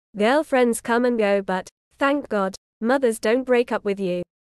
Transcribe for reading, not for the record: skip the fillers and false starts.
Girlfriends come and go, but, thank God, mothers don't break up with you.